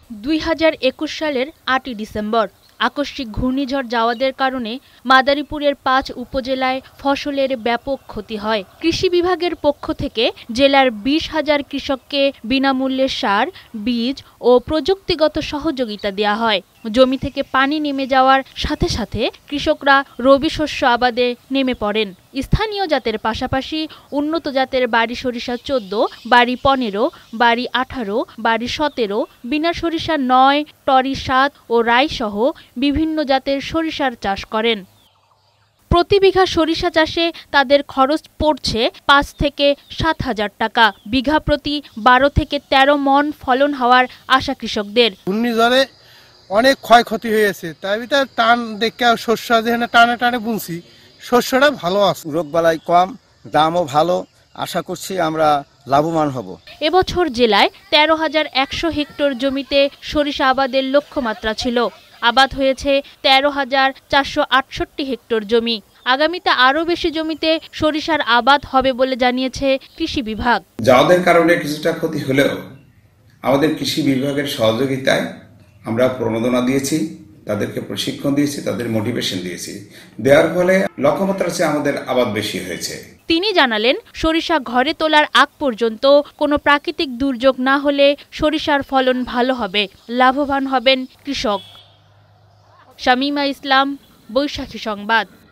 2021 সালের 8ই ডিসেম্বর আকস্মিক ঘূর্ণিঝড় জাওয়াদের কারণে মাদারীপুরের 5 উপজেলায় ফসলের ব্যাপক ক্ষতি হয়। কৃষি বিভাগের পক্ষ থেকে জেলার 20,000 কৃষককে বিনামূল্যে সার, বীজ ও প্রযুক্তিগত সহযোগিতা দেওয়া হয়। জমি থেকে পানি নেমে যাওয়ার সাথে সাথে কৃষকরা রবি শস্য আবাদে নেমে পড়েন। স্থানীয় জাতের পাশাপাশি উন্নত জাতের বাড়ি সরিষা 14, বাড়ি 15, বাড়ি 18, বাড়ি 17, বিনা সরিষা 9, টরি 7 ও রাই সহ বিভিন্ন জাতের সরিষার চাষ করেন। প্রতি বিঘা সরিষা চাষে তাদের খরচ পড়ছে 5 থেকে 7,000 টাকা। বিঘা প্রতি 12 থেকে 13 মণ ফলন হওয়ার আশা কৃষকদের। ঘূর্ণিঝড়ে অনেক ক্ষয়ক্ষতি হয়েছে, তাই ভিতরে টান দেখে শস্য যেখানে টানে টানে বুনছি, শস্যটা ভালো আছে, রোগবালাই কম, দামও ভালো। আশা করছি আমরা লাভবান হব। এবছর জেলায় 13,100 হেক্টর জমিতে সরিষা আবাদের লক্ষ্যমাত্রা ছিল। আবাদ হয়েছে 13,468 হেক্টর জমি। আগামীতে আরও বেশি জমিতে সরিষার আবাদ হবে বলে জানিয়েছে কৃষি বিভাগ। যাওয়াদের কারণে কিছুটা ক্ষতি হলেও আমাদের কৃষি বিভাগের সহযোগিতায় আমরা প্রণোদনা দিয়েছি, তাদেরকে প্রশিক্ষণ দিয়েছি, তাদের মোটিভেশন দিয়েছি। দেওয়ার ফলে লক্ষ্যমাত্রার চেয়ে আমাদের আবাদ বেশি হয়েছে। তিনি জানালেন, সরিষা ঘরে তোলার আগ পর্যন্ত কোনো প্রাকৃতিক দুর্যোগ না হলে সরিষার ফলন ভালো হবে, লাভবান হবেন কৃষক। শামীমা ইসলাম, বৈশাখী সংবাদ।